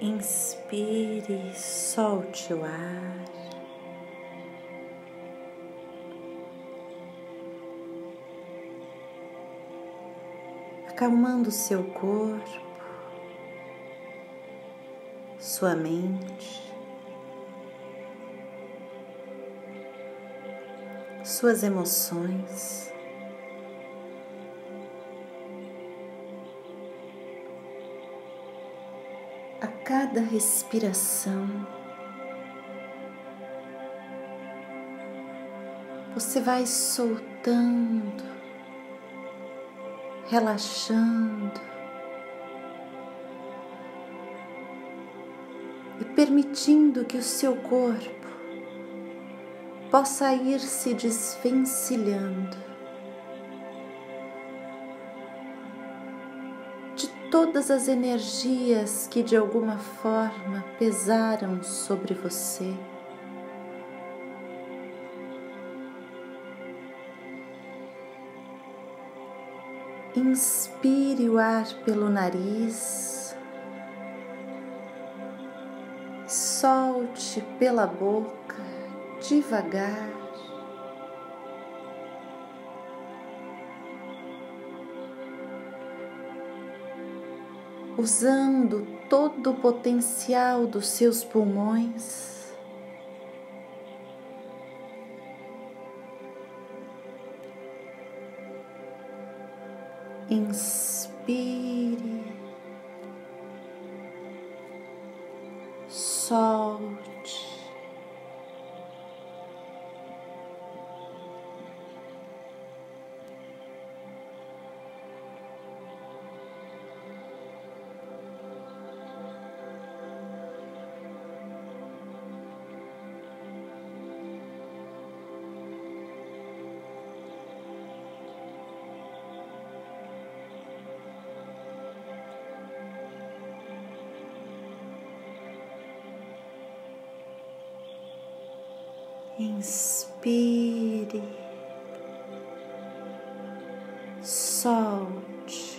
Inspire, solte o ar. Acalmando seu corpo, sua mente, suas emoções. A cada respiração, você vai soltando, relaxando e permitindo que o seu corpo possa ir se desvencilhando de todas as energias que de alguma forma pesaram sobre você. Inspire o ar pelo nariz, solte pela boca devagar. Usando todo o potencial dos seus pulmões. Inspire, solte, inspire, solte,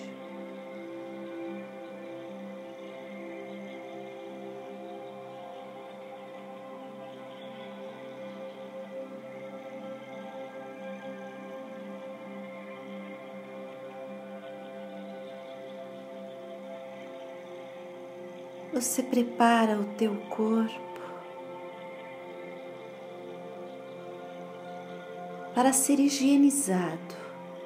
você prepara o teu corpo para ser higienizado,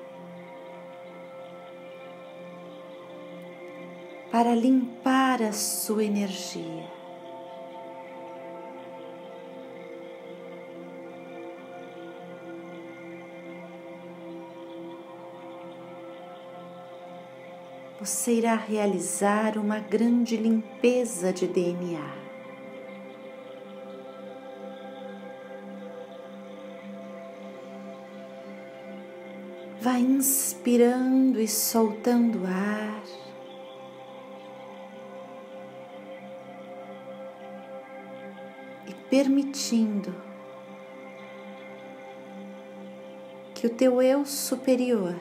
para limpar a sua energia. Você irá realizar uma grande limpeza de DNA. Vai inspirando e soltando ar. E permitindo que o teu eu superior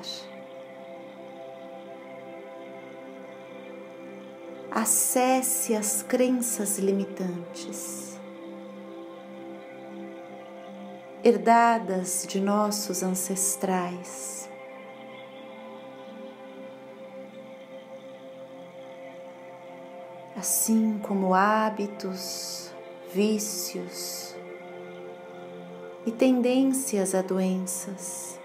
acesse as crenças limitantes, herdadas de nossos ancestrais. Assim como hábitos, vícios e tendências a doenças.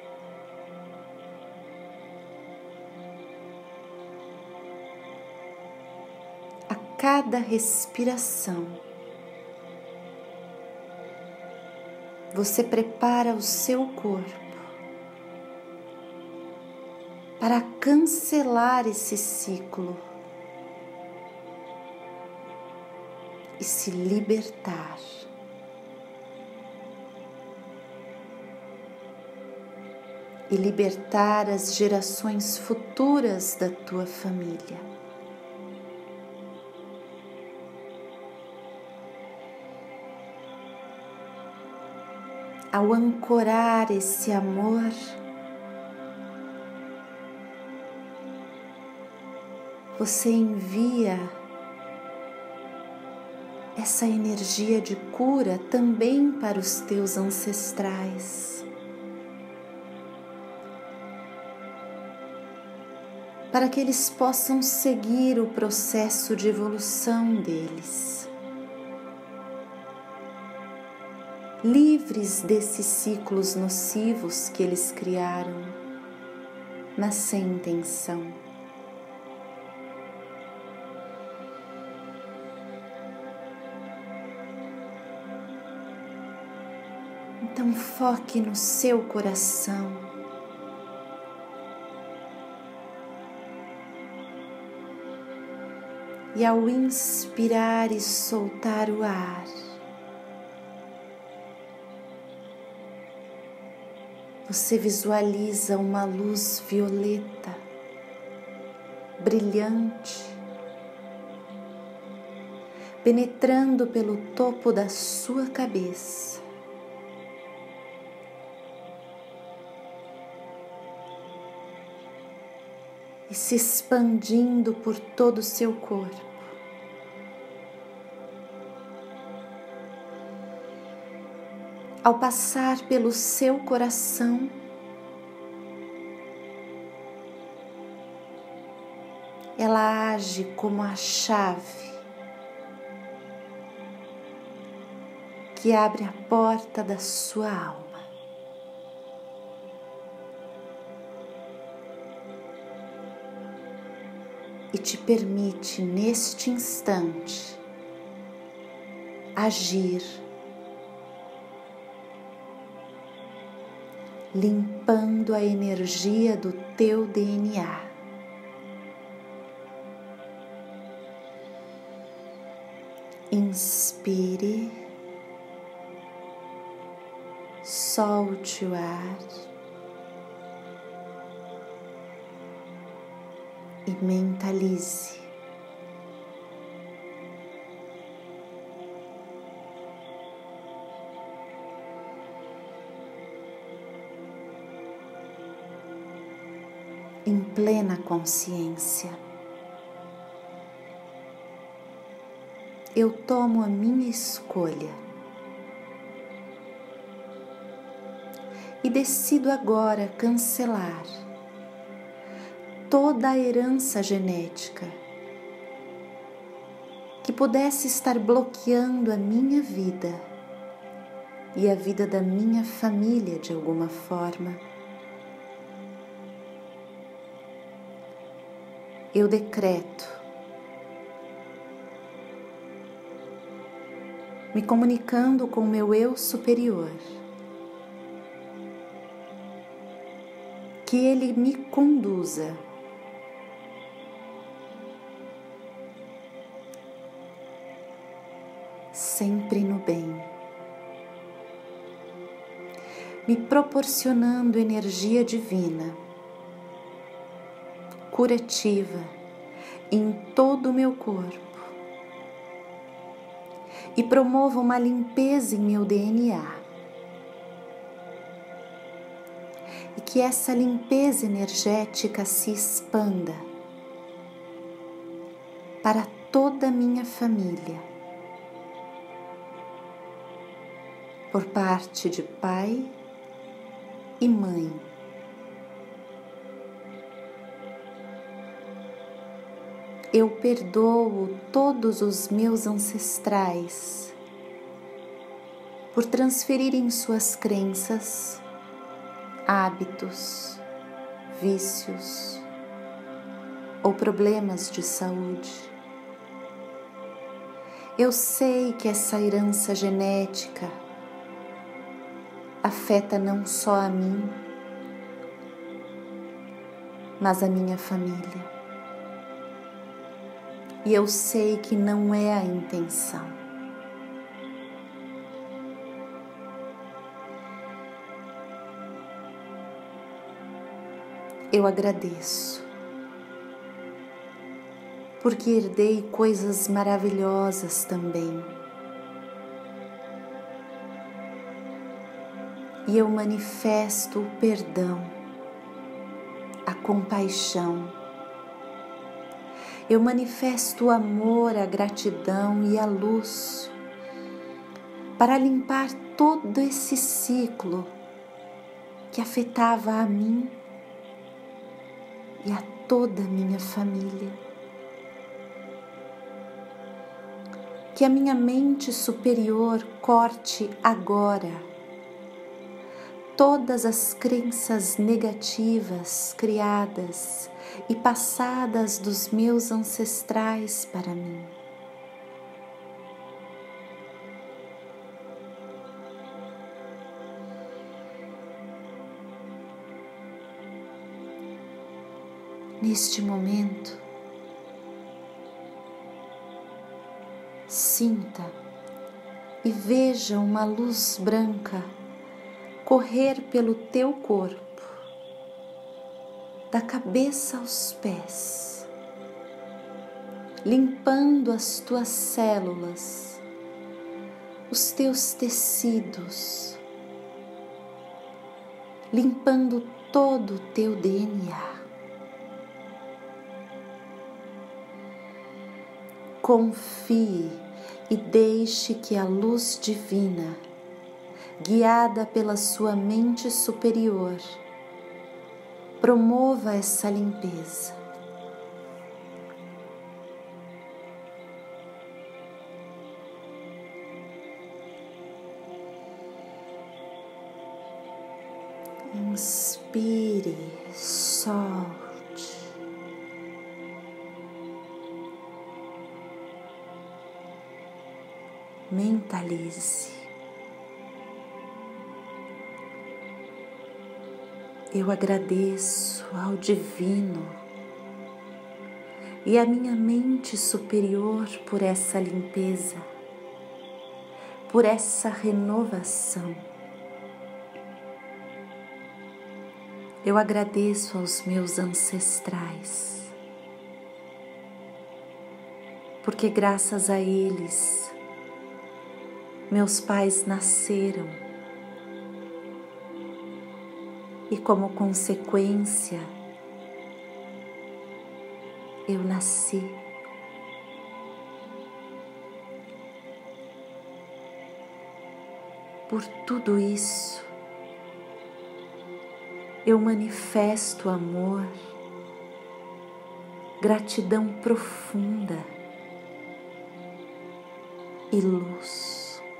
A cada respiração, você prepara o seu corpo para cancelar esse ciclo e se libertar. E libertar as gerações futuras da tua família. Ao ancorar esse amor, você envia essa energia de cura também para os teus ancestrais, para que eles possam seguir o processo de evolução deles, livres desses ciclos nocivos que eles criaram, mas sem intenção. Então foque no seu coração. E ao inspirar e soltar o ar, você visualiza uma luz violeta, brilhante, penetrando pelo topo da sua cabeça. E se expandindo por todo o seu corpo. Ao passar pelo seu coração, ela age como a chave que abre a porta da sua alma. E te permite, neste instante, agir, limpando a energia do teu DNA. Inspire, solte o ar. E mentalize. Em plena consciência, eu tomo a minha escolha e decido agora cancelar toda a herança genética que pudesse estar bloqueando a minha vida e a vida da minha família de alguma forma. Eu decreto, me comunicando com o meu eu superior, que ele me conduza sempre no bem, me proporcionando energia divina, curativa em todo o meu corpo e promova uma limpeza em meu DNA. E que essa limpeza energética se expanda para toda a minha família, por parte de pai e mãe. Eu perdoo todos os meus ancestrais por transferirem suas crenças, hábitos, vícios ou problemas de saúde. Eu sei que essa herança genética afeta não só a mim, mas a minha família. E eu sei que não é a intenção. Eu agradeço, porque herdei coisas maravilhosas também. E eu manifesto o perdão, a compaixão. Eu manifesto o amor, a gratidão e a luz para limpar todo esse ciclo que afetava a mim e a toda a minha família. Que a minha mente superior corte agora todas as crenças negativas criadas e passadas dos meus ancestrais para mim. Neste momento, sinta e veja uma luz branca correr pelo teu corpo, da cabeça aos pés, limpando as tuas células, os teus tecidos, limpando todo o teu DNA. Confie e deixe que a luz divina, guiada pela sua mente superior, promova essa limpeza. Inspire, solte. Mentalize. Eu agradeço ao Divino e à minha mente superior por essa limpeza, por essa renovação. Eu agradeço aos meus ancestrais, porque graças a eles, meus pais nasceram e, como consequência, eu nasci. Por tudo isso, eu manifesto amor, gratidão profunda e luz.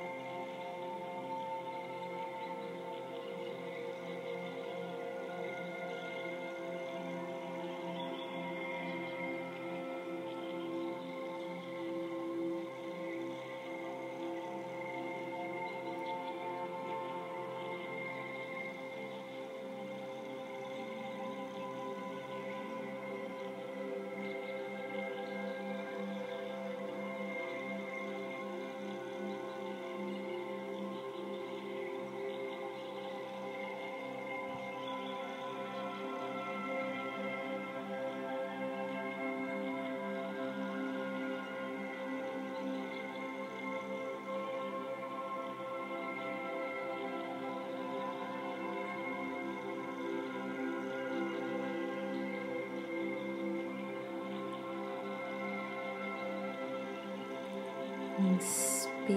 Inspire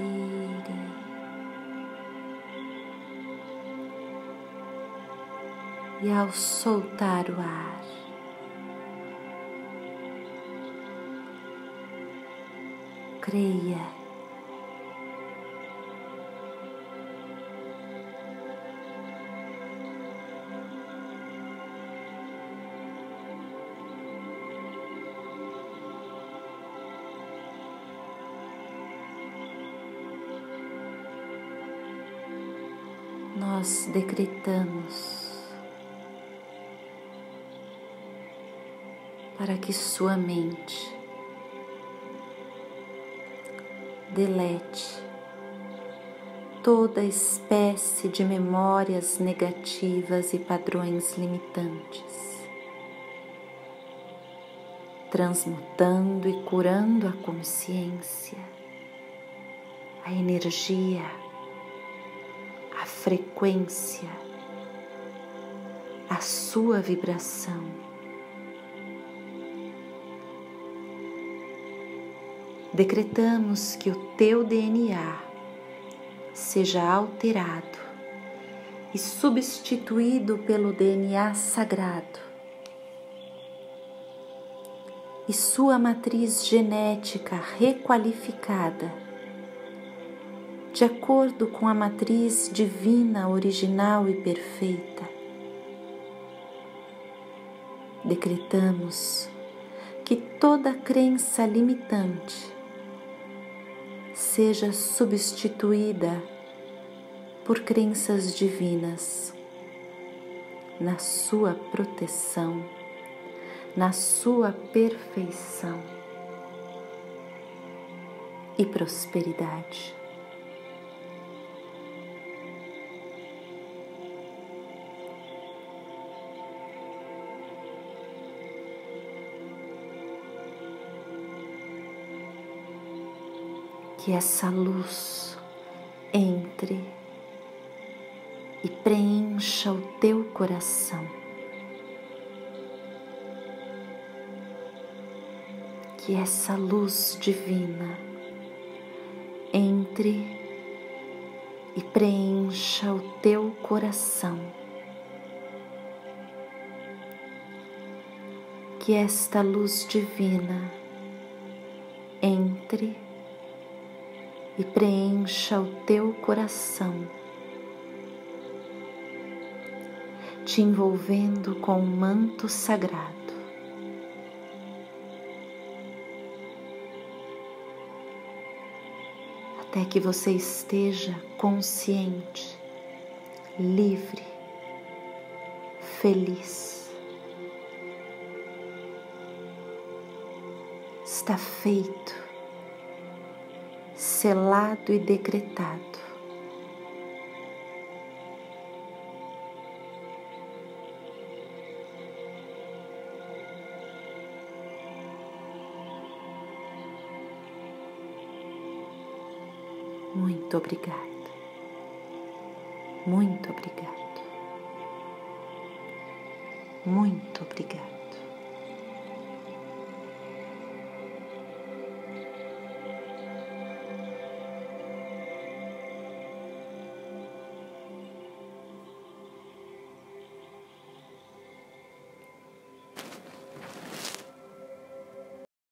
e, ao soltar o ar, creia. Nós decretamos para que sua mente delete toda espécie de memórias negativas e padrões limitantes, transmutando e curando a consciência, a energia, a frequência, a sua vibração. Decretamos que o teu DNA seja alterado e substituído pelo DNA sagrado, e sua matriz genética requalificada, de acordo com a matriz divina original e perfeita. Decretamos que toda crença limitante seja substituída por crenças divinas, na sua proteção, na sua perfeição e prosperidade. Que essa luz entre e preencha o teu coração. Que essa luz divina entre e preencha o teu coração. Que esta luz divina entre e preencha o teu coração, te envolvendo com um manto sagrado. Até que você esteja consciente, livre, feliz. Está feito, selado e decretado. Muito obrigado, muito obrigado, muito obrigado.